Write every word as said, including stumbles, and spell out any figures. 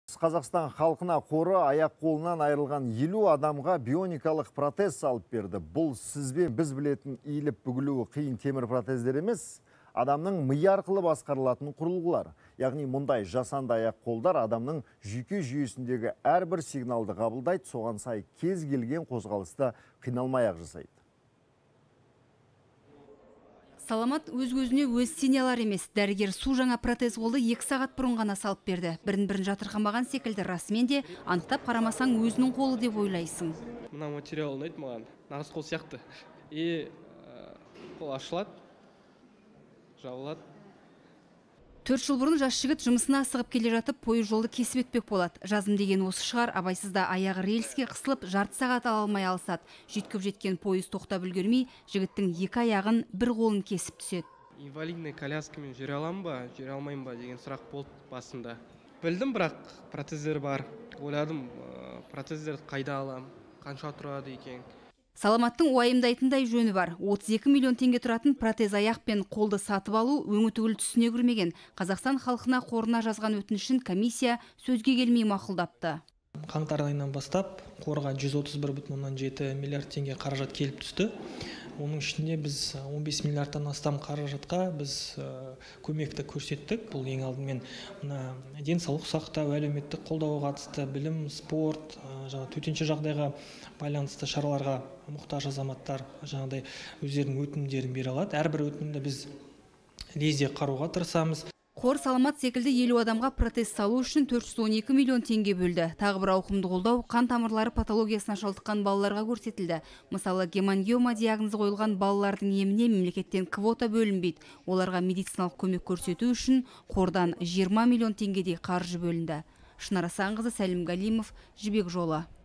Қазақстан халқына қоры аяқ қолынан айырылған елу адамға бионикалық протез салып берді. Бұл сізбен біз білетін иіліп бүгілуі қиын темір протездер емес, адамның миы арқылы басқарылатын құрылғылар. Яғни мұндай жасанды аяқ қолдар адамның жүйке жүйесіндегі әрбір сигналды қабылдайды, соған сай кез келген қозғалысты қиналмай-ақ жасайды. Саламат өз-өзіне өз сене алар емес. Дәрігер су жаңа протез қолды екі сағат бұрын ғана салып берді. Бірін-бірін жатырқамаған секілді, расымен де анықтап қарамасаң өзінің қолы деп ойлайсың. Мына материал ұнайды маған, нағыз қол сияқты. И қол ашылады, жабылады. Төрт жыл бұрын жас жігіт жұмысына асығып келе жатып, пойыз жолды кесіп өтпек болады. Жазым деген осы шығар, абайсызда аяғы рельске қысылып, жарты сағат ала алмай алысады. Жеткіп жеткен пойыз тоқтап үлгермей, жігіттің екі аяғын бір қолын кесіп түседі. Инвалидный коляскамен жүре аламын ба, жүре алмаймын ба деген сұрақ болды басында. Білдім, бірақ протездер бар. Ойладым, протездерді қайда аламын, қанша тұрады екен. Саламаттың уайымдайтындай жөні бар. отыз екі миллион теңге тұратын протез аяқ пен қолды сатып алу өңі түгіл түсіне кірмеген. Қазақстан халқына қорына жазған өтінішін комиссия сөзге келмей мақұлдапты. Қаңтар айынан бастап қорға жүз отыз бір бүтін оннан жеті миллиард теңге қаражат келіп түсті. Оның ішінде біз он бес миллиардтан астам қаражатқа біз көмекті көрсеттік. Бұл ең алдымен мына денсаулық сақтау, әлеуметтік қолдауға қатысты білім, спорт, жаңа төтенше жағдайға байланысты шараларға мұқтаж азаматтар жаңағыдай өздерінің өтінімдерін бере алады. Әрбір өтінімді біз лезде қарауға тырысамыз. Қор Саламат секілді елу адамға протез салу үшін төрт жүз он екі миллион теңге бөлді. Тағы бір ауқымды қолдау қан тамырлары патологиясына шалдыққан балаларға көрсетілді. Мысалы, гемангиома диагнозы қойылған балалардың еміне мемлекеттен квота бөлінбейді. Оларға медициналық көмек көрсету үшін қордан жиырма миллион теңгедей қаржы бөлінді. Шынар Асанқызы, Сәлім Галимов, Жібек жолы.